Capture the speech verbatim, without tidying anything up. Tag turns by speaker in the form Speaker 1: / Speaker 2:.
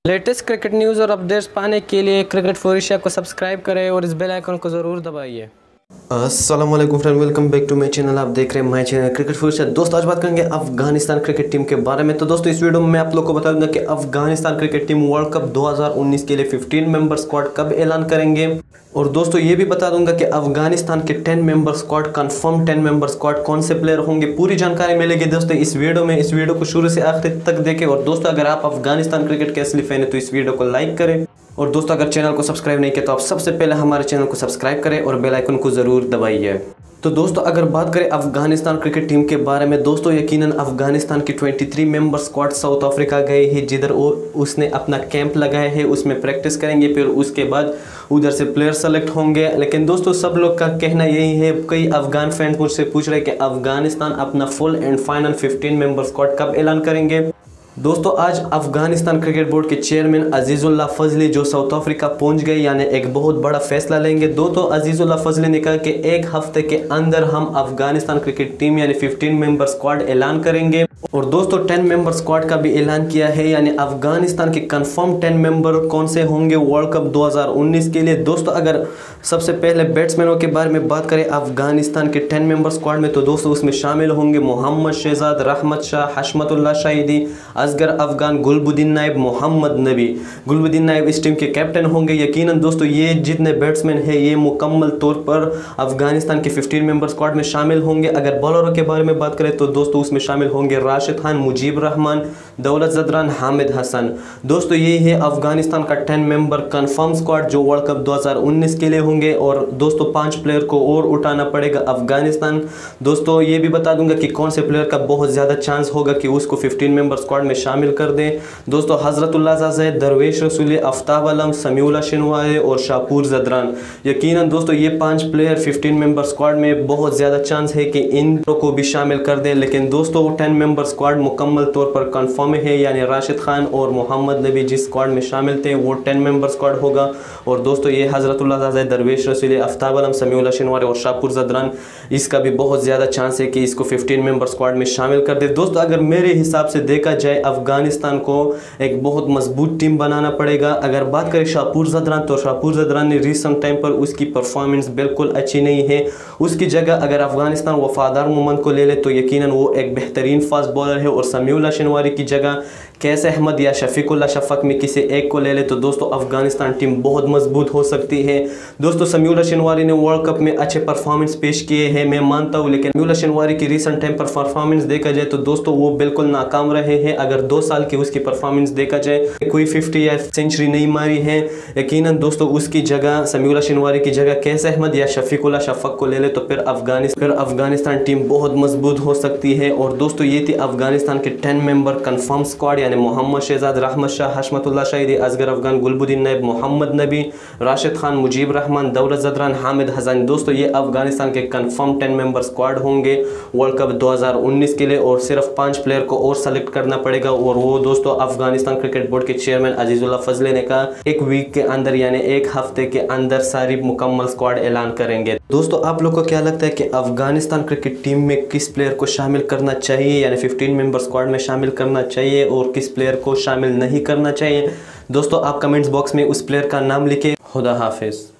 Speaker 1: Latest cricket news और updates पाने के लिए क्रिकेट फॉर एशिया को सब्सक्राइब करें और इस बेल आइकन को ज़रूर दबाइए।
Speaker 2: अस्सलाम वालेकुम friend, welcome back to my channel. आप देख रहे हैं my channel cricket for Asia. दोस्तों आज बात करेंगे अफगानिस्तान क्रिकेट टीम के बारे में। तो दोस्तों इस वीडियो में मैं आप लोग को बता दूंगा कि Afghanistan cricket team world cup दो हज़ार उन्नीस के लिए पंद्रह मेंबर स्क्वाड कब ऐलान करेंगे, और दोस्तों ये भी बता दूंगा कि अफगानिस्तान के दस मेंबर स्क्वाड कंफर्म दस मेंबर स्क्वाड कौन से प्लेयर होंगे। पूरी जानकारी मिलेगी दोस्तों इस वीडियो में। इस वीडियो को शुरू से आखिर तक देखें। और दोस्तों अगर आप अफगानिस्तान क्रिकेट के असली फैन है तो इस वीडियो को लाइक करें, और दोस्तों अगर चैनल को सब्सक्राइब नहीं किया तो आप सबसे पहले हमारे चैनल को सब्सक्राइब करें और बेल आइकन को ज़रूर दबाइए। तो दोस्तों अगर बात करें अफगानिस्तान क्रिकेट टीम के बारे में, दोस्तों यकीनन अफगानिस्तान की तेईस मेंबर स्क्वाड साउथ अफ्रीका गए हैं, जिधर वो उसने अपना कैंप लगाया है, उसमें प्रैक्टिस करेंगे, फिर उसके बाद उधर से प्लेयर सेलेक्ट होंगे। लेकिन दोस्तों सब लोग का कहना यही है, कई अफगान फैन मुझसे पूछ रहे हैं कि अफगानिस्तान अपना फुल एंड फाइनल पंद्रह मेंबर स्क्वाड कब ऐलान करेंगे। दोस्तों आज अफगानिस्तान क्रिकेट बोर्ड के चेयरमैन अजीजुल्लाह फजली जो साउथ अफ्रीका पहुंच गए, यानी एक बहुत बड़ा फैसला लेंगे। दो तो अजीजुल्लाह फजली ने कहा कि एक हफ्ते के अंदर हम अफगानिस्तान क्रिकेट टीम यानी पंद्रह मेंबर स्क्वाड ऐलान करेंगे। और दोस्तों दस मेंबर स्क्वाड का भी ऐलान किया है, यानी अफगानिस्तान के कंफर्म दस मेंबर कौन से होंगे वर्ल्ड कप दो हज़ार उन्नीस के लिए। दोस्तों अगर सबसे पहले बैट्समैनों के बारे में बात करें अफगानिस्तान के दस मेंबर स्क्वाड में, तो दोस्तों उसमें शामिल होंगे मोहम्मद शहजाद, रहमत शाह, हशमतुल्लाह शाहिदी, असगर अफगान, गुलबुद्दीन नाइब, मोहम्मद नबी। गुलबुद्दीन नाइब इस टीम के कैप्टन होंगे। यकीनन दोस्तों ये जितने बैट्समैन हैं ये मुकम्मल तौर पर अफगानिस्तान के पंद्रह मेंबर स्क्वाड में शामिल होंगे। अगर बॉलरों के बारे में बात करें तो दोस्तों उसमें शामिल होंगे राशिद खान, मुजीब रहमान, दौलत जदरान, हामिद हसन। दोस्तों ये है अफगानिस्तान का दस मेंबर कंफर्म स्क्वाड जो वर्ल्ड कप दो हज़ार उन्नीस के लिए होंगे। और दोस्तों पांच प्लेयर को और उठाना पड़ेगा अफगानिस्तान। दोस्तों ये भी बता दूंगा कि कौन से प्लेयर का बहुत ज़्यादा चांस होगा कि उसको पंद्रह मेंबर स्क्वाड में शामिल कर दें। दोस्तों हजरतुल्लाह ज़ैद, दरवेश रसूली, आफ्ताब आलम, समीउल्लाह शिनवारे और शाहपुर जदरान। यकीनन दोस्तों ये पांच प्लेयर पंद्रह मेंबर स्क्वाड में बहुत ज़्यादा चांस है कि इन को भी शामिल कर दें। लेकिन दोस्तों दस मेंबर स्क्वाड मुकम्मल तौर पर कंफर्म है, यानी राशिद खान और मोहम्मद नबी जिस स्क्वाड में शामिल थे वो दस मेंबर स्क्वाड होगा। और दोस्तों ये हजरतुल्लाह ज़ैद, दरवेश रसूली, आफ्ताब आलम, समीउल्लाह शिनवारे और शाहपुर जदरान, इसका भी बहुत ज़्यादा चांस है कि इसको पंद्रह मेंबर स्क्वाड में शामिल कर दे। दोस्तों अगर मेरे हिसाब से देखा जाए अफगानिस्तान को एक बहुत मजबूत टीम बनाना पड़ेगा। अगर बात करें शाहपुर जदरान, तो शाहपुर जदरान ने रिसेंट टाइम पर उसकी परफॉर्मेंस बिल्कुल अच्छी नहीं है। उसकी जगह अगर अफगानिस्तान वफादार मोहम्मद को ले ले तो यकीनन वो एक बेहतरीन फास्ट बॉलर है। और समीउल्लाह शिनवारी की जगह कैस अहमद या शफीकुल्लाह शफक में किसी एक को ले ले तो दोस्तों अफगानिस्तान टीम बहुत मजबूत हो सकती है। दोस्तों समीउल्लाह शिनवारी ने वर्ल्ड कप में अच्छे परफॉर्मेंस पेश किए हैं, मैं मानता हूँ, लेकिन समीउल्लाह शिनवारी की रिसेंट टाइम पर परफॉर्मेंस देखा जाए तो दोस्तों वो बिल्कुल नाकाम रहे हैं। अगर दो साल की उसकी परफॉर्मेंस देखा जाए, कोई पचास या सेंचुरी नहीं मारी है। यकीनन दोस्तों उसकी जगह समीउल्लाह शिनवारी की जगह कैस अहमद या शफीकुल्लाह शफक को ले ले तो फिर अफगानिस्तान फिर अफगानिस्तान टीम बहुत मजबूत हो सकती है। और दोस्तों ये थी अफगानिस्तान के दस मेंबर कंफर्म स्क्वाड, यानी मोहम्मद शहजाद, रहमत शाह, हशमतुल्लाह शाहिदी, असगर अफगान, गुलबुद्दीन नाइब, मोहम्मद नबी, राशिद खान, मुजीब रहमान, दौलत जदरान, हामिद हसन। दोस्तों ये अफगानिस्तान के कंफर्म दस मेंबर स्क्वाड होंगे वर्ल्ड कप दो हज़ार उन्नीस के लिए। और सिर्फ पांच प्लेयर को और सेलेक्ट करना पड़ेगा, और वो दोस्तों अफगानिस्तान क्रिकेट बोर्ड के चेयरमैन अजीजुल्लाह फजली ने कहा एक वीक के अंदर यानी एक हफ्ते के अंदर सारी मुकम्मल स्क्वाड ऐलान करेंगे। दोस्तों आप लोग को क्या लगता है कि अफगानिस्तान क्रिकेट टीम में किस प्लेयर को शामिल करना चाहिए, यानी पंद्रह मेंबर स्क्वाड में शामिल करना चाहिए, और किस प्लेयर को शामिल नहीं करना चाहिए? दोस्तों आप कमेंट्स बॉक्स में उस प्लेयर का नाम लिखें। खुदा हाफिज।